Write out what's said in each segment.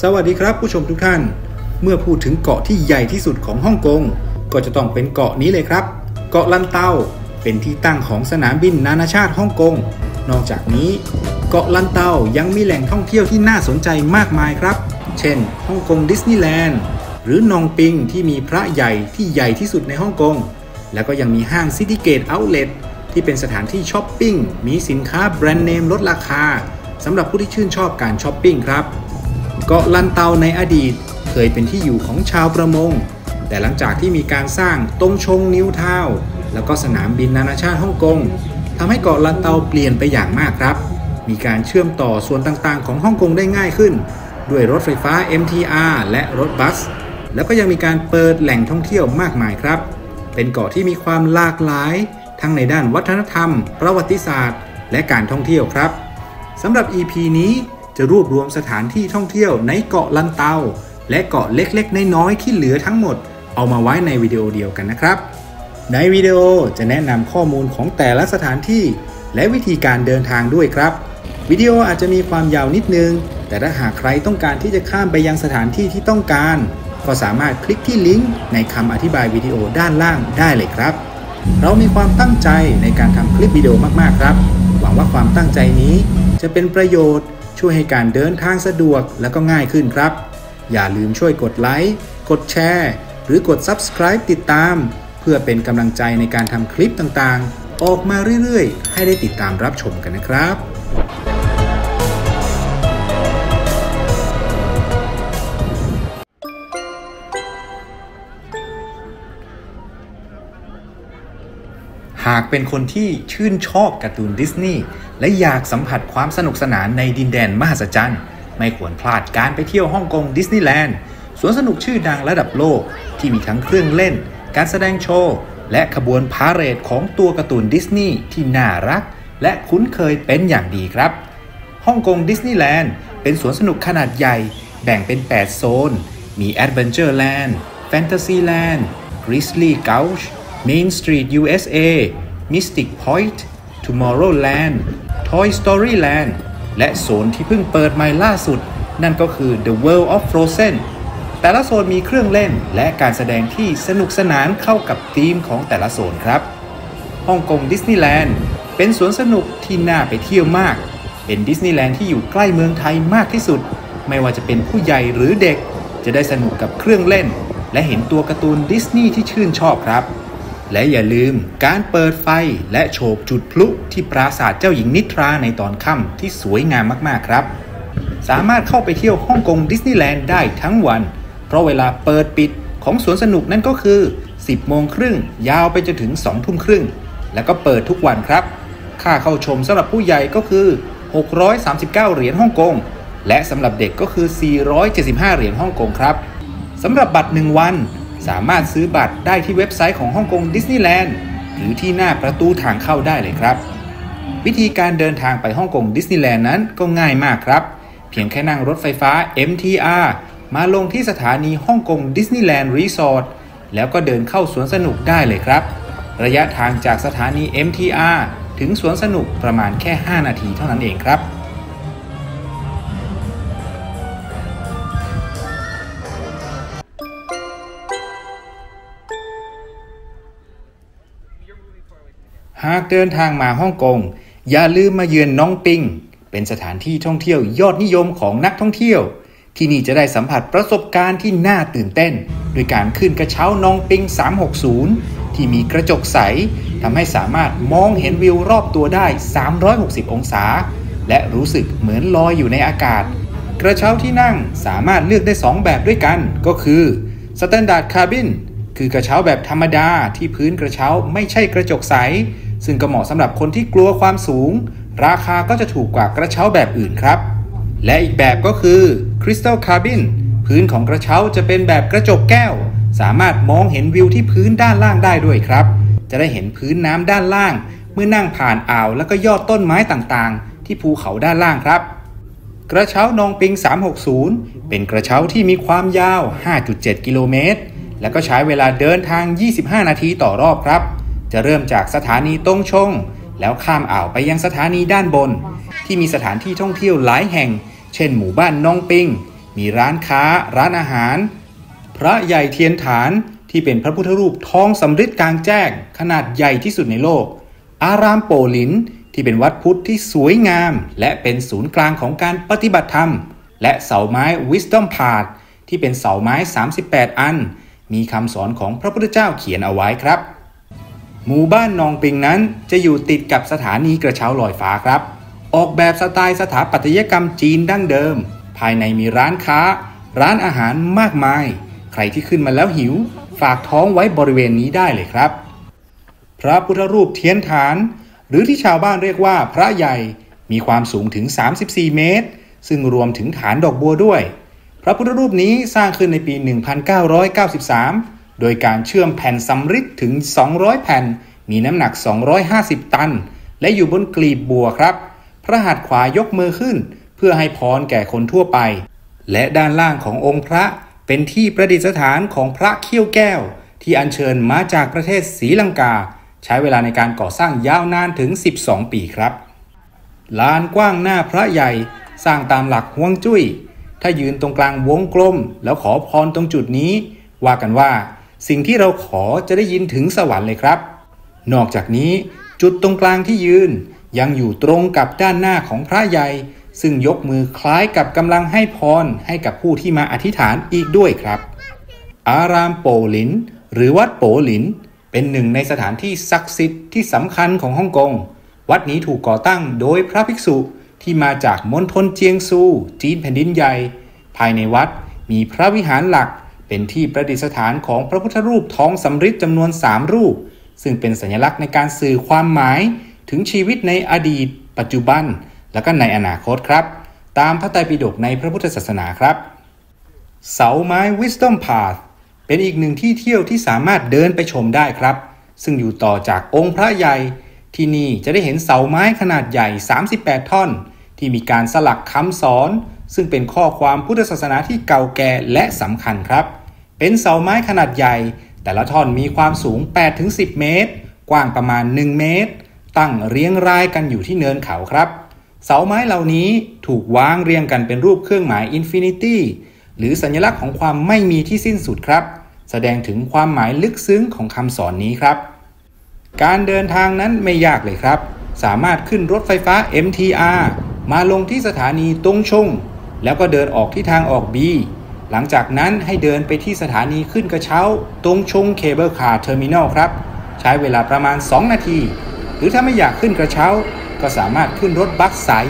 สวัสดีครับผู้ชมทุกท่านเมื่อพูดถึงเกาะที่ใหญ่ที่สุดของฮ่องกงก็จะต้องเป็นเกาะนี้เลยครับเกาะลันเตาเป็นที่ตั้งของสนามบินนานาชาติฮ่องกงนอกจากนี้เกาะลันเตายังมีแหล่งท่องเที่ยวที่น่าสนใจมากมายครับเช่นฮ่องกงดิสนีย์แลนด์หรือนองปิงที่มีพระใหญ่ที่ใหญ่ที่สุดในฮ่องกงแล้วก็ยังมีห้างซิตี้เกตเอาท์เลทที่เป็นสถานที่ช้อปปิ้งมีสินค้าแบรนด์เนมลดราคาสำหรับผู้ที่ชื่นชอบการช้อปปิ้งครับเกาะลันเตาในอดีตเคยเป็นที่อยู่ของชาวประมงแต่หลังจากที่มีการสร้างตงชงนิวทาวน์แล้วก็สนามบินนานาชาติฮ่องกงทำให้เกาะลันเตาเปลี่ยนไปอย่างมากครับมีการเชื่อมต่อส่วนต่างๆของฮ่องกงได้ง่ายขึ้นด้วยรถไฟฟ้า MTR และรถบัสแล้วก็ยังมีการเปิดแหล่งท่องเที่ยวมากมายครับเป็นเกาะที่มีความหลากหลายทั้งในด้านวัฒนธรรมประวัติศาสตร์และการท่องเที่ยวครับสำหรับ EP นี้จะรวบรวมสถานที่ท่องเที่ยวในเกาะลันเตาและเกาะเล็กๆน้อยๆที่เหลือทั้งหมดเอามาไว้ในวิดีโอเดียวกันนะครับในวิดีโอจะแนะนำข้อมูลของแต่ละสถานที่และวิธีการเดินทางด้วยครับวิดีโออาจจะมีความยาวนิดนึงแต่ถ้าหากใครต้องการที่จะข้ามไปยังสถานที่ที่ต้องการก็สามารถคลิกที่ลิงก์ในคำอธิบายวิดีโอด้านล่างได้เลยครับเรามีความตั้งใจในการทำคลิปวิดีโอมากๆครับหวังว่าความตั้งใจนี้จะเป็นประโยชน์ช่วยให้การเดินทางสะดวกและก็ง่ายขึ้นครับอย่าลืมช่วยกดไลค์กดแชร์หรือกด Subscribe ติดตามเพื่อเป็นกำลังใจในการทำคลิปต่างๆออกมาเรื่อยๆให้ได้ติดตามรับชมกันนะครับหากเป็นคนที่ชื่นชอบการ์ตูนดิสนีย์และอยากสัมผัสความสนุกสนานในดินแดนมหัศจรรย์ไม่ควรพลาดการไปเที่ยวฮ่องกงดิสนีย์แลนด์สวนสนุกชื่อดังระดับโลกที่มีทั้งเครื่องเล่นการแสดงโชว์และขบวนพาเหรดของตัวการ์ตูนดิสนีย์ที่น่ารักและคุ้นเคยเป็นอย่างดีครับฮ่องกงดิสนีย์แลนด์เป็นสวนสนุกขนาดใหญ่แบ่งเป็น8โซนมีแอดเวนเจอร์แลนด์แฟนตาซีแลนด์กริซลี่เกาช์Main Street USA Mystic Point Tomorrowland Toy Story Land และโซนที่เพิ่งเปิดใหม่ล่าสุดนั่นก็คือ The World of Frozen แต่ละโซนมีเครื่องเล่นและการแสดงที่สนุกสนานเข้ากับธีมของแต่ละโซนครับฮ่องกงดิสนีย์แลนด์เป็นสวนสนุกที่น่าไปเที่ยวมากเป็นดิสนีย์แลนด์ที่อยู่ใกล้เมืองไทยมากที่สุดไม่ว่าจะเป็นผู้ใหญ่หรือเด็กจะได้สนุกกับเครื่องเล่นและเห็นตัวการ์ตูนดิสนีย์ที่ชื่นชอบครับและอย่าลืมการเปิดไฟและโฉบจุดพลุที่ปราสาทเจ้าหญิงนิทราในตอนค่ำที่สวยงามมากๆครับสามารถเข้าไปเที่ยวฮ่องกงดิสนีย์แลนด์ได้ทั้งวันเพราะเวลาเปิดปิดของสวนสนุกนั่นก็คือ 10:30 น.ยาวไปจนถึง 20:30 น.แล้วก็เปิดทุกวันครับค่าเข้าชมสำหรับผู้ใหญ่ก็คือ639เหรียญฮ่องกงและสำหรับเด็กก็คือ475เหรียญฮ่องกงครับสำหรับบัตร1วันสามารถซื้อบัตรได้ที่เว็บไซต์ของฮ่องกงดิสนีย์แลนด์หรือที่หน้าประตูทางเข้าได้เลยครับวิธีการเดินทางไปฮ่องกงดิสนีย์แลนด์นั้นก็ง่ายมากครับเพียงแค่นั่งรถไฟฟ้า MTR มาลงที่สถานีฮ่องกงดิสนีย์แลนด์รีสอร์ทแล้วก็เดินเข้าสวนสนุกได้เลยครับระยะทางจากสถานี MTR ถึงสวนสนุกประมาณแค่5นาทีเท่านั้นเองครับหากเดินทางมาฮ่องกงอย่าลืมมาเยือนน้องปิงเป็นสถานที่ท่องเที่ยวยอดนิยมของนักท่องเที่ยวที่นี่จะได้สัมผัสประสบการณ์ที่น่าตื่นเต้นโดยการขึ้นกระเช้าน้องปิง360ที่มีกระจกใสทำให้สามารถมองเห็นวิวรอบตัวได้360องศาและรู้สึกเหมือนลอยอยู่ในอากาศกระเช้าที่นั่งสามารถเลือกได้2แบบด้วยกันก็คือ Standard Cabin คือกระเช้าแบบธรรมดาที่พื้นกระเช้าไม่ใช่กระจกใสซึ่งก็เหมาะสำหรับคนที่กลัวความสูงราคาก็จะถูกกว่ากระเช้าแบบอื่นครับและอีกแบบก็คือ Crystal Cabin พื้นของกระเช้าจะเป็นแบบกระจกแก้วสามารถมองเห็นวิวที่พื้นด้านล่างได้ด้วยครับจะได้เห็นพื้นน้ำด้านล่างเมื่อนั่งผ่านอ่าวและก็ยอดต้นไม้ต่างๆที่ภูเขาด้านล่างครับกระเช้านองปิง360เป็นกระเช้าที่มีความยาว 5.7 กิโลเมตรและก็ใช้เวลาเดินทาง25นาทีต่อรอบครับจะเริ่มจากสถานีตงชงแล้วข้ามอ่าวไปยังสถานีด้านบนที่มีสถานที่ท่องเที่ยวหลายแห่งเช่นหมู่บ้านนองปิงมีร้านค้าร้านอาหารพระใหญ่เทียนฐานที่เป็นพระพุทธรูปทองสำริดกลางแจ้งขนาดใหญ่ที่สุดในโลกอารามโปหลินที่เป็นวัดพุทธที่สวยงามและเป็นศูนย์กลางของการปฏิบัติธรรมและเสาไม้ Wisdom Path ที่เป็นเสาไม้38อันมีคำสอนของพระพุทธเจ้าเขียนเอาไว้ครับหมู่บ้านนองปิงนั้นจะอยู่ติดกับสถานีกระเช้าลอยฟ้าครับออกแบบสไตล์สถาปัตยกรรมจีนดั้งเดิมภายในมีร้านค้าร้านอาหารมากมายใครที่ขึ้นมาแล้วหิวฝากท้องไว้บริเวณนี้ได้เลยครับพระพุทธรูปเทียนฐานหรือที่ชาวบ้านเรียกว่าพระใหญ่มีความสูงถึง34เมตรซึ่งรวมถึงฐานดอกบัวด้วยพระพุทธรูปนี้สร้างขึ้นในปี 1993 โดยการเชื่อมแผ่นสำริดถึง200แผ่นมีน้ำหนัก250ตันและอยู่บนกลีบบัวครับพระหัตถ์ขวายกมือขึ้นเพื่อให้พรแก่คนทั่วไปและด้านล่างขององค์พระเป็นที่ประดิษฐานของพระเขี้ยวแก้วที่อัญเชิญมาจากประเทศศรีลังกาใช้เวลาในการก่อสร้างยาวนานถึง12ปีครับลานกว้างหน้าพระใหญ่สร้างตามหลักฮวงจุ้ยถ้ายืนตรงกลางวงกลมแล้วขอพรตรงจุดนี้ว่ากันว่าสิ่งที่เราขอจะได้ยินถึงสวรรค์เลยครับนอกจากนี้จุดตรงกลางที่ยืนยังอยู่ตรงกับด้านหน้าของพระใหญ่ซึ่งยกมือคล้ายกับกำลังให้พรให้กับผู้ที่มาอธิษฐานอีกด้วยครับอารามโปหลินหรือวัดโปหลินเป็นหนึ่งในสถานที่ศักดิ์สิทธิ์ที่สำคัญของฮ่องกงวัดนี้ถูกก่อตั้งโดยพระภิกษุที่มาจากมณฑลเจียงซูจีนแผ่นดินใหญ่ภายในวัดมีพระวิหารหลักเป็นที่ประดิษฐานของพระพุทธรูปทองสำริดจำนวน3รูปซึ่งเป็นสัญลักษณ์ในการสื่อความหมายถึงชีวิตในอดีตปัจจุบันและก็ในอนาคตครับตามพระไตรปิฎกในพระพุทธศาสนาครับเสาไม้ Wisdom Path เป็นอีกหนึ่งที่เที่ยวที่สามารถเดินไปชมได้ครับซึ่งอยู่ต่อจากองค์พระใหญ่ที่นี่จะได้เห็นเสาไม้ขนาดใหญ่38ท่อนที่มีการสลักคำสอนซึ่งเป็นข้อความพุทธศาสนาที่เก่าแก่และสำคัญครับเป็นเสาไม้ขนาดใหญ่แต่ละท่อนมีความสูง 8-10 เมตรกว้างประมาณ1เมตรตั้งเรียงรายกันอยู่ที่เนินเขาครับเสาไม้เหล่านี้ถูกวางเรียงกันเป็นรูปเครื่องหมายอินฟินิตี้หรือสัญลักษณ์ของความไม่มีที่สิ้นสุดครับแสดงถึงความหมายลึกซึ้งของคำสอนนี้ครับการเดินทางนั้นไม่ยากเลยครับสามารถขึ้นรถไฟฟ้า MTR มาลงที่สถานีตงชงแล้วก็เดินออกที่ทางออก B หลังจากนั้นให้เดินไปที่สถานีขึ้นกระเช้าตงชงเคเบิลคาร์เทอร์มินอลครับใช้เวลาประมาณ2นาทีหรือถ้าไม่อยากขึ้นกระเช้าก็สามารถขึ้นรถบัสสาย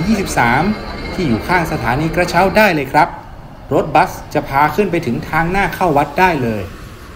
23ที่อยู่ข้างสถานีกระเช้าได้เลยครับรถบัสจะพาขึ้นไปถึงทางหน้าเข้าวัดได้เลย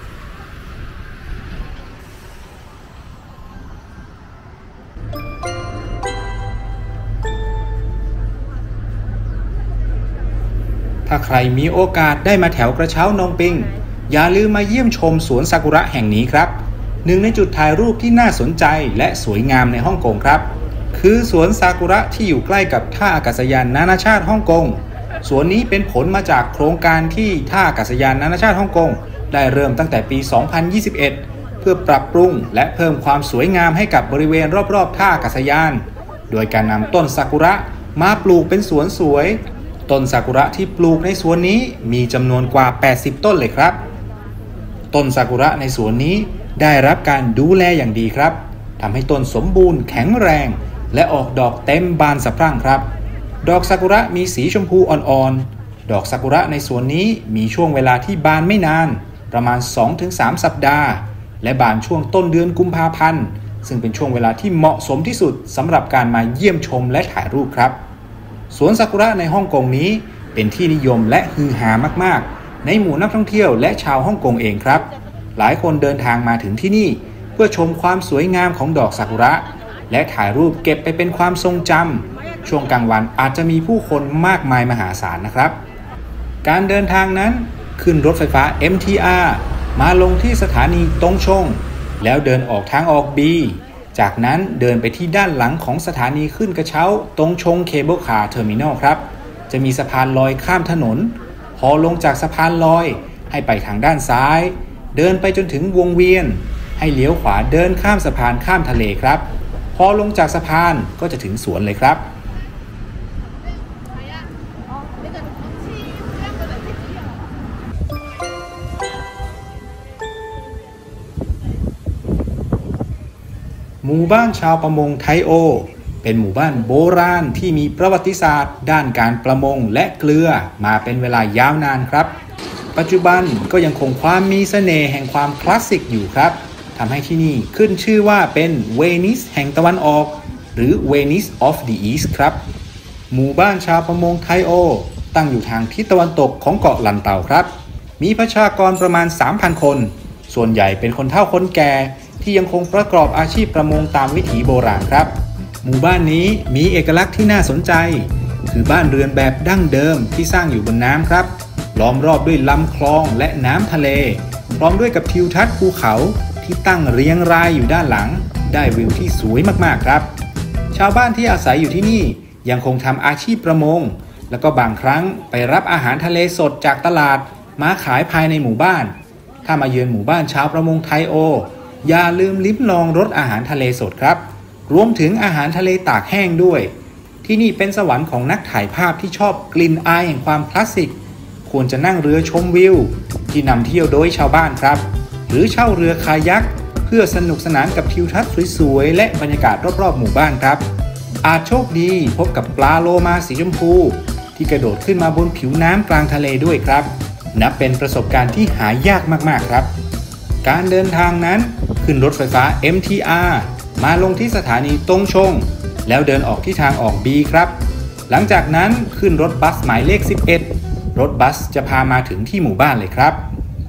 ถ้าใครมีโอกาสได้มาแถวกระเช้านงปิงอย่าลืมมาเยี่ยมชมสวนซากุระแห่งนี้ครับหนึ่งในจุดถ่ายรูปที่น่าสนใจและสวยงามในฮ่องกงครับคือสวนซากุระที่อยู่ใกล้กับท่าอากาศยานนานาชาติฮ่องกงสวนนี้เป็นผลมาจากโครงการที่ท่าอากาศยานนานาชาติฮ่องกงได้เริ่มตั้งแต่ปี 2021 เพื่อปรับปรุงและเพิ่มความสวยงามให้กับบริเวณรอบๆท่าอากาศยานโดยการนำต้นซากุระมาปลูกเป็นสวนสวยต้นซากุระที่ปลูกในสวนนี้มีจำนวนกว่า80ต้นเลยครับต้นซากุระในสวนนี้ได้รับการดูแลอย่างดีครับทำให้ต้นสมบูรณ์แข็งแรงและออกดอกเต็มบานสะพรั่งครับดอกซากุระมีสีชมพูอ่อนๆดอกซากุระในสวนนี้มีช่วงเวลาที่บานไม่นานประมาณ 2-3 สัปดาห์และบานช่วงต้นเดือนกุมภาพันธ์ซึ่งเป็นช่วงเวลาที่เหมาะสมที่สุดสำหรับการมาเยี่ยมชมและถ่ายรูปครับสวนซากุระในฮ่องกงนี้เป็นที่นิยมและฮือฮามากๆในหมู่นักท่องเที่ยวและชาวฮ่องกงเองครับหลายคนเดินทางมาถึงที่นี่เพื่อชมความสวยงามของดอกซากุระและถ่ายรูปเก็บไปเป็นความทรงจำช่วงกลางวันอาจจะมีผู้คนมากมายมหาศาลนะครับการเดินทางนั้นขึ้นรถไฟฟ้า MTR มาลงที่สถานีตงชงแล้วเดินออกทางออก B จากนั้นเดินไปที่ด้านหลังของสถานีขึ้นกระเช้าตงชงเคเบิลคาร์เทอร์มินอลครับจะมีสะพานลอยข้ามถนนพอลงจากสะพานลอยให้ไปทางด้านซ้ายเดินไปจนถึงวงเวียนให้เลี้ยวขวาเดินข้ามสะพานข้ามทะเลครับพอลงจากสะพานก็จะถึงสวนเลยครับหมู่บ้านชาวประมงไทโอเป็นหมู่บ้านโบราณที่มีประวัติศาสตร์ด้านการประมงและเกลือมาเป็นเวลายาวนานครับปัจจุบันก็ยังคงความมีเสน่ห์แห่งความคลาสสิกอยู่ครับทำให้ที่นี่ขึ้นชื่อว่าเป็นเวนิสแห่งตะวันออกหรือ Venice of the East ครับหมู่บ้านชาวประมงไทโอตั้งอยู่ทางทิศตะวันตกของเกาะลันเตาครับมีประชากรประมาณ 3,000 คนส่วนใหญ่เป็นคนเฒ่าคนแก่ที่ยังคงประกอบอาชีพประมงตามวิถีโบราณครับหมู่บ้านนี้มีเอกลักษณ์ที่น่าสนใจคือบ้านเรือนแบบดั้งเดิมที่สร้างอยู่บนน้ำครับล้อมรอบด้วยลำคลองและน้ำทะเลพร้อมด้วยกับทิวทัศน์ภูเขาที่ตั้งเรียงรายอยู่ด้านหลังได้วิวที่สวยมากๆครับชาวบ้านที่อาศัยอยู่ที่นี่ยังคงทำอาชีพประมงแล้วก็บางครั้งไปรับอาหารทะเลสดจากตลาดมาขายภายในหมู่บ้านถ้ามาเยือนหมู่บ้านชาวประมงไทโออย่าลืมลิ้มลองรสอาหารทะเลสดครับรวมถึงอาหารทะเลตากแห้งด้วยที่นี่เป็นสวรรค์ของนักถ่ายภาพที่ชอบกลิ่นอายแห่งความคลาสสิกควรจะนั่งเรือชมวิวที่นำเที่ยวโดยชาวบ้านครับหรือเช่าเรือคายักเพื่อสนุกสนานกับทิวทัศน์สวยๆและบรรยากาศรอบๆหมู่บ้านครับอาจโชคดีพบกับปลาโลมาสีชมพูที่กระโดดขึ้นมาบนผิวน้ำกลางทะเลด้วยครับนับเป็นประสบการณ์ที่หายากมากๆครับการเดินทางนั้นขึ้นรถไฟฟ้า MTR มาลงที่สถานีตงชงแล้วเดินออกที่ทางออก B ครับหลังจากนั้นขึ้นรถบัสหมายเลข 11รถบัสจะพามาถึงที่หมู่บ้านเลยครับ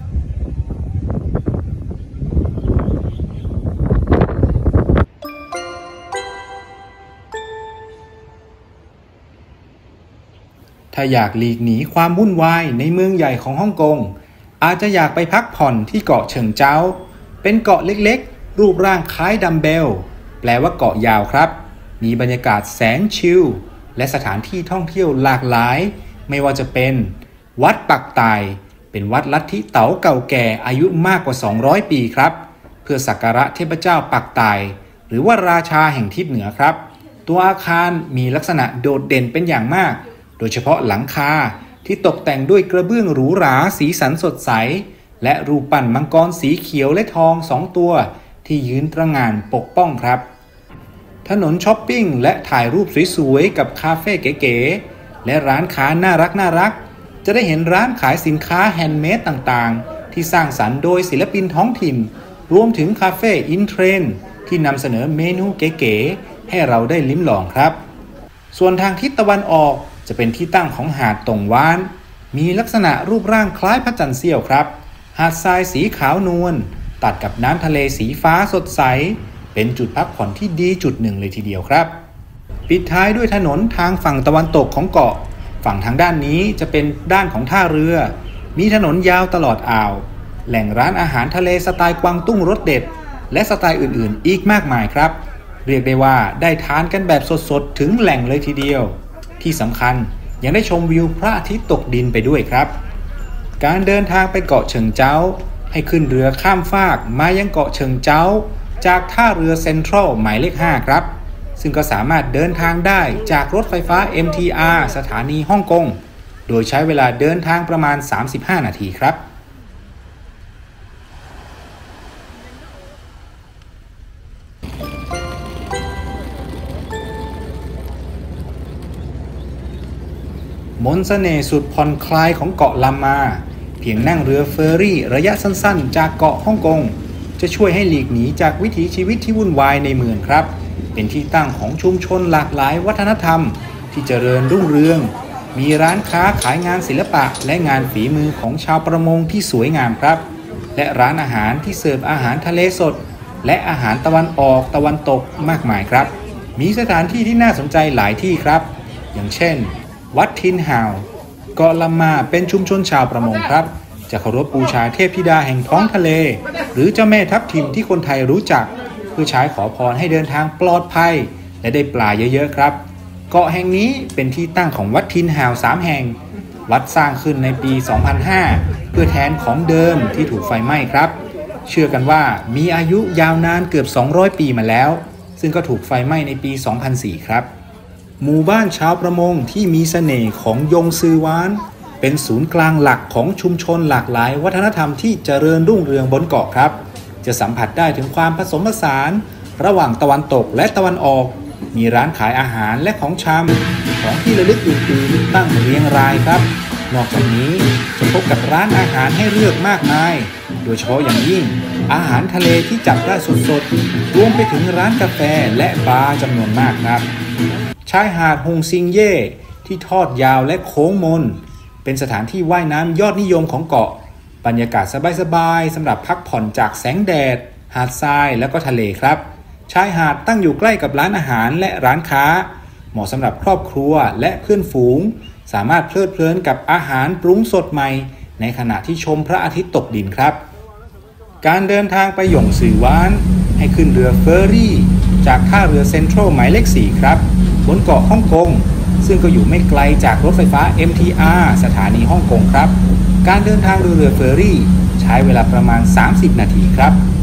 ถ้าอยากหลีกหนีความวุ่นวายในเมืองใหญ่ของฮ่องกงอาจจะอยากไปพักผ่อนที่เกาะเฉิงเจ้าเป็นเกาะเล็กๆรูปร่างคล้ายดัมเบลแปลว่าเกาะยาวครับมีบรรยากาศแสนชิลและสถานที่ท่องเที่ยวหลากหลายไม่ว่าจะเป็นวัดปักไตเป็นวัดลัทธิเต๋าเก่าแก่อายุมากกว่า200ปีครับเพื่อสักการะเทพเจ้าปักไตหรือว่าราชาแห่งทิศเหนือครับตัวอาคารมีลักษณะโดดเด่นเป็นอย่างมากโดยเฉพาะหลังคาที่ตกแต่งด้วยกระเบื้องหรูหราสีสันสดใสและรูปปั้นมังกรสีเขียวและทอง2ตัวที่ยืนตระหง่านปกป้องครับถนนช้อปปิ้งและถ่ายรูปสวยๆกับคาเฟ่เก๋ๆและร้านค้าน่ารักจะได้เห็นร้านขายสินค้าแฮนด์เมดต่างๆที่สร้างสรรค์โดยศิลปินท้องถิ่นรวมถึงคาเฟ่อินเทรนด์ที่นำเสนอเมนูเก๋ๆให้เราได้ลิ้มลองครับส่วนทางทิศตะวันออกจะเป็นที่ตั้งของหาดตงว้านมีลักษณะรูปร่างคล้ายพระจันทร์เสี้ยวครับหาดทรายสีขาวนวลตัดกับน้ำทะเลสีฟ้าสดใสเป็นจุดพักผ่อนที่ดีจุดหนึ่งเลยทีเดียวครับปิดท้ายด้วยถนนทางฝั่งตะวันตกของเกาะฝั่งทางด้านนี้จะเป็นด้านของท่าเรือมีถนนยาวตลอดอ่าวแหล่งร้านอาหารทะเลสไตล์กวางตุ้งรสเด็ดและสไตล์อื่นๆอีกมากมายครับเรียกได้ว่าได้ทานกันแบบสดๆถึงแหล่งเลยทีเดียวที่สำคัญยังได้ชมวิวพระอาทิตย์ตกดินไปด้วยครับการเดินทางไปเกาะเฉิงเจ้าให้ขึ้นเรือข้ามฟากมายังเกาะเฉิงเจ้าจากท่าเรือเซ็นทรัลหมายเลข 5ครับซึ่งก็สามารถเดินทางได้จากรถไฟฟ้า MTR สถานีฮ่องกงโดยใช้เวลาเดินทางประมาณ35นาทีครับมนต์เสน่ห์สุดผ่อนคลายของเกาะลัมมาเพียงนั่งเรือเฟอร์รี่ระยะสั้นๆจากเกาะฮ่องกงจะช่วยให้หลีกหนีจากวิถีชีวิตที่วุ่นวายในเมืองครับเป็นที่ตั้งของชุมชนหลากหลายวัฒนธรรมที่เจริญรุ่งเรืองมีร้านค้าขายงานศิลปะและงานฝีมือของชาวประมงที่สวยงามครับและร้านอาหารที่เสิร์ฟอาหารทะเลสดและอาหารตะวันออกตะวันตกมากมายครับมีสถานที่ที่น่าสนใจหลายที่ครับอย่างเช่นวัดทินฮาวเกาะลัมมาเป็นชุมชนชาวประมงครับจะเคารพบูชาเทพธิดาแห่งท้องทะเลหรือเจ้าแม่ทับทิมที่คนไทยรู้จักเพื่อใช้ขอพรให้เดินทางปลอดภัยและได้ปลาเยอะๆครับเกาะแห่งนี้เป็นที่ตั้งของวัดทินฮาว3แห่งวัดสร้างขึ้นในปี 2005 เพื่อแทนของเดิมที่ถูกไฟไหม้ครับเชื่อกันว่ามีอายุยาวนานเกือบ200 ปีมาแล้วซึ่งก็ถูกไฟไหม้ในปี 2004 ครับหมู่บ้านชาวประมงที่มีเสน่ห์ของยงซือหวานเป็นศูนย์กลางหลักของชุมชนหลากหลายวัฒนธรรมที่เจริญรุ่งเรืองบนเกาะครับจะสัมผัสได้ถึงความผสมผสานระหว่างตะวันตกและตะวันออกมีร้านขายอาหารและของชำของที่ระลึกอื่นๆตั้งเรียงรายครับนอกจากนี้จะพบกับร้านอาหารให้เลือกมากมายโดยเฉพาะอย่างยิ่งอาหารทะเลที่จับได้สดๆรวมไปถึงร้านกาแฟและบาร์จำนวนมากครับชายหาดฮงซิงเย่ที่ทอดยาวและโค้งมนเป็นสถานที่ว่ายน้ำยอดนิยมของเกาะบรรยากาศสบายๆสำหรับพักผ่อนจากแสงแดดหาดทรายและก็ทะเลครับชายหาดตั้งอยู่ใกล้กับร้านอาหารและร้านค้าเหมาะสำหรับครอบครัวและเพื่อนฝูงสามารถเพลิดเพลินกับอาหารปรุงสดใหม่ในขณะที่ชมพระอาทิตย์ตกดินครับการเดินทางไปหย่งซือหวานให้ขึ้นเรือเฟอร์รี่จากท่าเรือเซ็นทรัลหมายเลข 4 ครับบนเกาะฮ่องกงซึ่งก็อยู่ไม่ไกลจากรถไฟฟ้า MTR สถานีฮ่องกงครับการเดินทางโดยเรือเฟอร์รี่ใช้เวลาประมาณ30 นาทีครับ